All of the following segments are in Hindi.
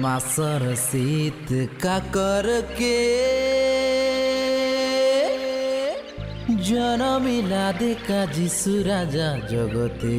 मासर शीत का करके जनमिला देखा जिसु राजा जगते।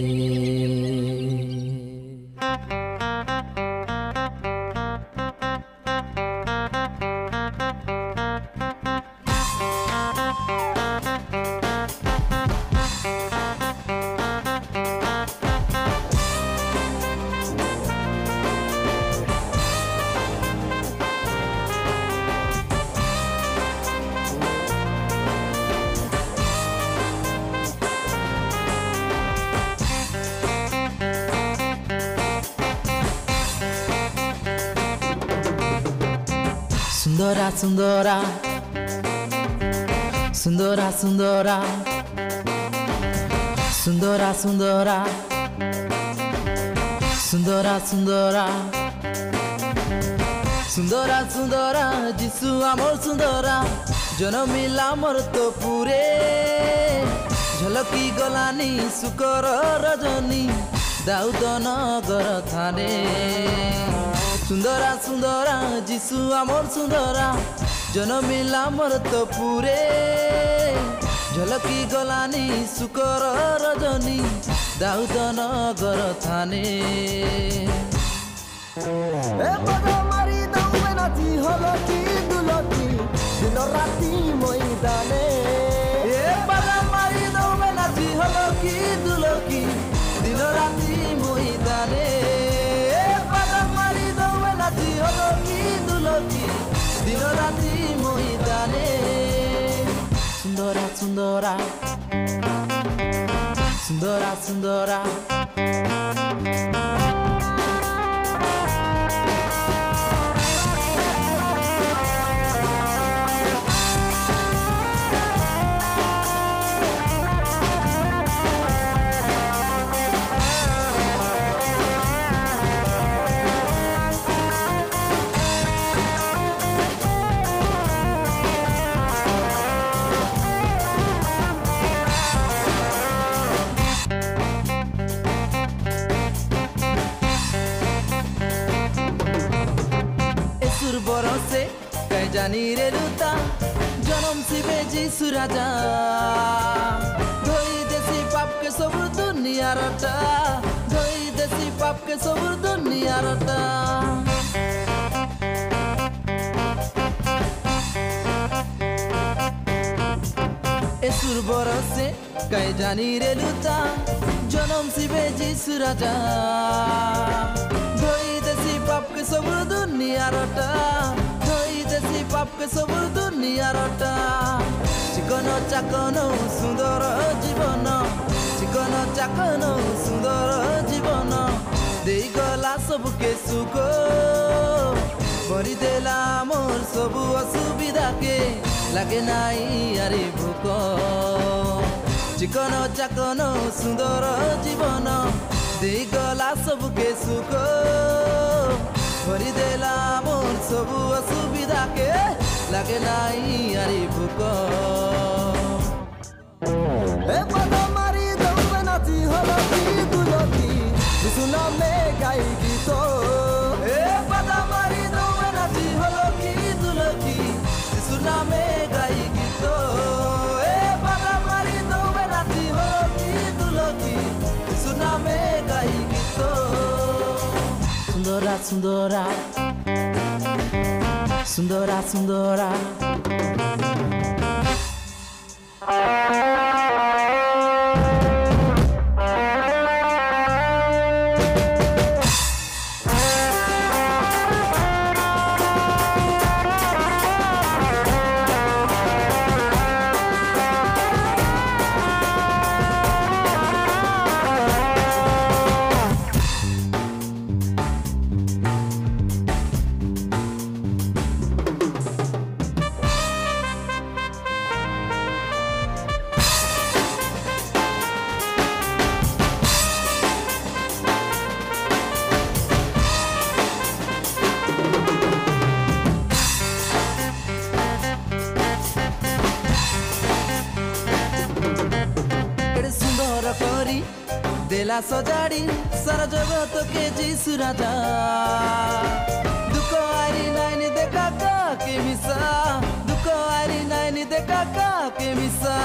सुंदरा सुंदरा सुंदरा सुंदरा सुंदरा सुंदरा सुंदरा सुंदरा सुंदरा सुंदरा जिसु आमर सुंदरा जनमिला मोर तो पूरे झलकी गलानी सुकर रजनी दाऊद नगर थाने। सुंदरा सुंदरा जिसु आमर सुंदरा जनमिला मोर तो पूरे झलकी गलानी सुकर रजनी दाऊद नगर थाने। मारी दौड़े नाची हलकी दुलकी दिन राति मैदाने। मारी दौड़े नाची हलकी दुलकी दिन राति मैदाने। मारी दौड़े नाची हलकी दुलकी दिन राति मैदाने। सुंदरा सुंदरा सुंदरा सुंदरा बरसे कह जानी रे लुता जन्म शिवे जीसु राजा धोई देसी पाप के सब दुनिया रटा धोई देसी पाप के सब दुनिया रटा। एसुर बरसे कह जानी रे लुता जन्म शिवे जीसु राजा धोई देसी पाप के सब दुनिया रटा धोई देसी पाप के सब दुनिया रटा। चिकन चाकन सुंदर जीवन चिकन चाकन सुंदर जीवन देई गला सबके सुख भरिदेला मोर सब असुविधा के लागे नाई यारी भूख। चिकन चाकन सुंदर जीवन देई गला सबके सुख भरिदेला मोर सब असुविधा के लागे नाई यारी भूख। मारी दौड़े नाची हलकी दुलकी सुना में गाई गीत। मारी दौड़े नाची हलकी दुलकी सुना में गाई गीत। मारी दौड़े नाची हलकी दुलकी सुना में गाई गीत। सुंदरा सुंदरा सुंदरा सुंदरा ଦେଲା ସଜାଡ଼ି ସାରା ଜଗତକେ ଯିଶୁ ରାଜା ଦୁଃଖ ଆରି ନାଇନି ଦେଖା କାକେ ମିଶା ଦୁଃଖ ଆରି ନାଇନି ଦେଖା କାକେ ମିଶା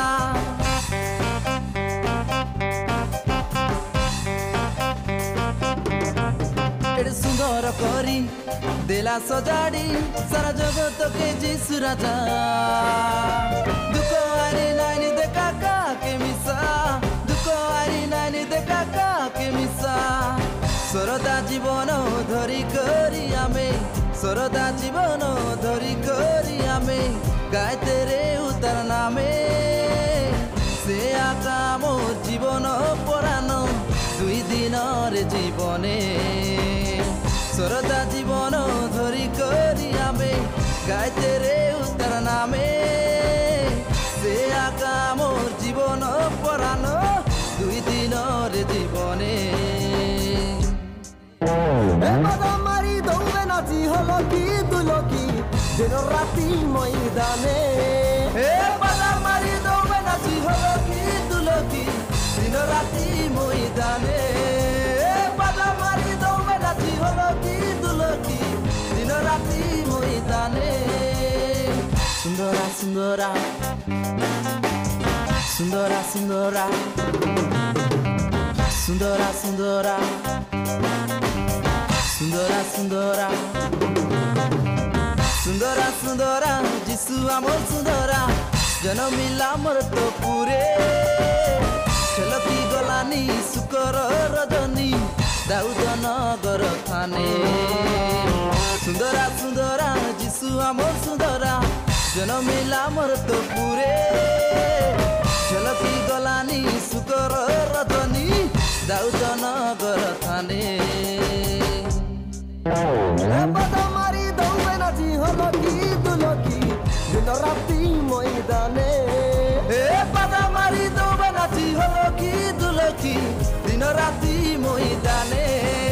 ଏଡ଼େ ସୁନ୍ଦର କରି ଦେଲା ସଜାଡ଼ି ସାରା ଜଗତକେ ଯିଶୁ ରାଜା ଦୁଃଖ ଆରି ନାଇନି ଦେଖା କାକେ ମିଶା ଦୁଃଖ ଆରି ନାଇନି ଦେଖା କାକେ ମିଶା ସରଦା ଜୀବନ ଧରି କରି ଆମେ ସରଦା ଜୀବନ ଧରି କରି ଆମେ ଗାଏତେରେ ଉତାର ନାମେ ସେ ଆକା ମୋ ଜୀବନ ପରାନ ଦୁଇ ଦିନରେ ଜୀବନେ ସରଦା ଜୀବନ ଧରି କରି ଆମେ ଗାଏତେରେ ଉତାର ନାମେ ସେ ଆକା ମୋ ଜୀବନ ପରାନ ଦୁଇ ଦିନରେ ଜୀବନେ বাদা মারি দৌড়ে নাচি হলো কি দুলকি দিন রাতি ময়দানে বাদা মারি দৌড়ে নাচি হলো কি দুলকি দিন রাতি ময়দানে বাদা মারি দৌড়ে নাচি হলো কি দুলকি দিন রাতি ময়দানে সুন্দরা সুন্দরা সুন্দরা সুন্দরা সুন্দরা সুন্দরা সুন্দরা সুন্দরা সুন্দরা সুন্দরা যিশু আমার সুন্দরা জনমিলা মোর টপুরে খেলতি গলানি শুকর রজনী দাউদ নগর থানে সুন্দরা সুন্দরা যিশু আমার সুন্দরা জনমিলা মোর টপুরে খেলতি গলানি শুকর রজনী দাউদ নগর থানে বাদা মারি দৌড়ে নাচি হলো কি দুলকি দিন রাতি ময়দানে বাদা মারি দৌড়ে নাচি হলো কি দুলকি দিন রাতি ময়দানে